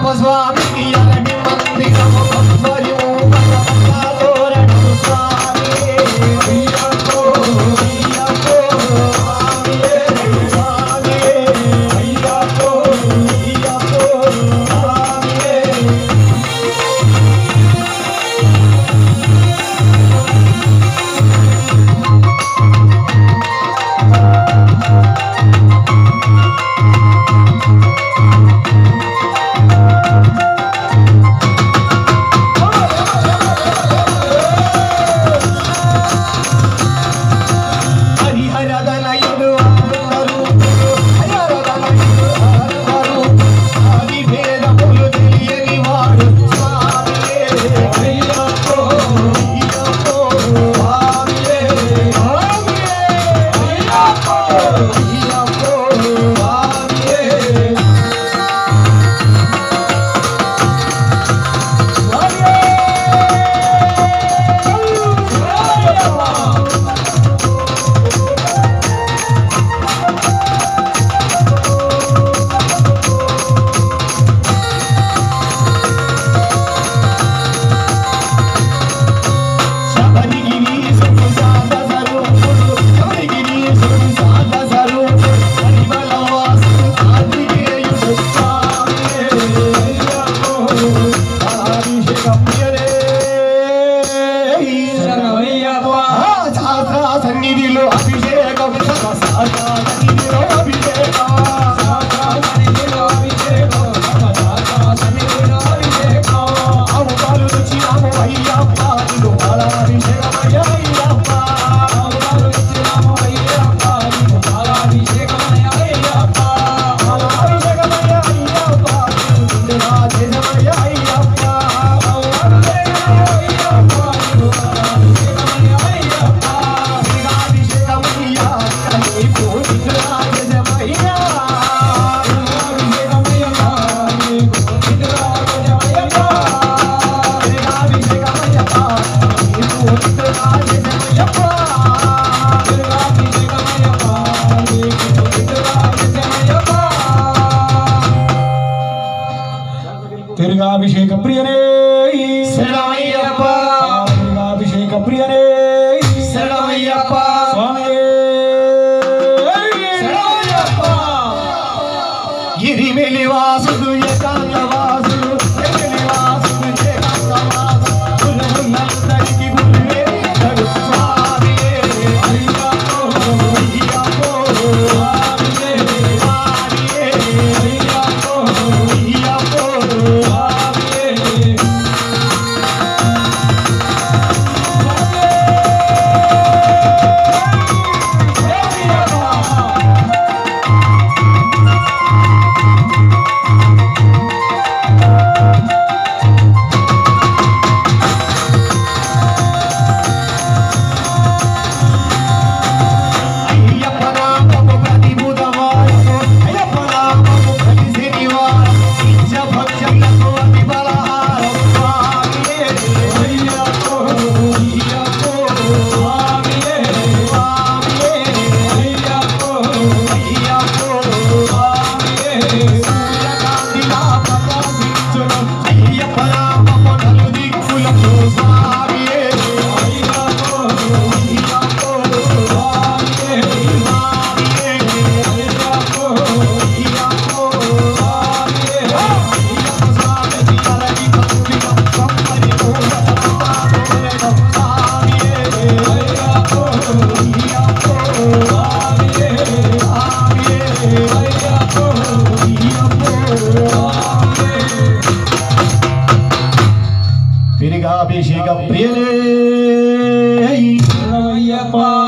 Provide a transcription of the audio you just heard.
స్వామికి అరటి మందిరము కొబ్బరిము తోరణము స్వామి అయ్యప్పో అయ్యప్పో స్వామియే స్వామి అయ్యప్పో అయ్యప్పో స్వామియే సన్నిధిలో అభిషేకం సన్నిధిలో అభిషేకం ఆవు పాలు తెచ్చినాము అయ్యప్ప నీకు పాలాభిషేకమయ్య అయ్యప్ప పాలాభిషేకమయ్య అయ్యప్ప తిరుగాభిషేక ప్రియనే శరణమయ్యప్ప తిరుగాభిషేక ప్రియనే శరణమయ్యప్ప స్వామి శరణమయ్యప్ప గిరిమెలి వాసుడు ఏకాంత వాసుడు వాసుడు ఏకాంత వాసుడు గురువులందరికీ గురువే స్వామియే అయ్యప్పో అయ్యప్పో స్వామియే స్వామియే అయ్యప్పో అయ్యప్పో తిరుగాభిషేక ప్రియనే అయ్యప్ప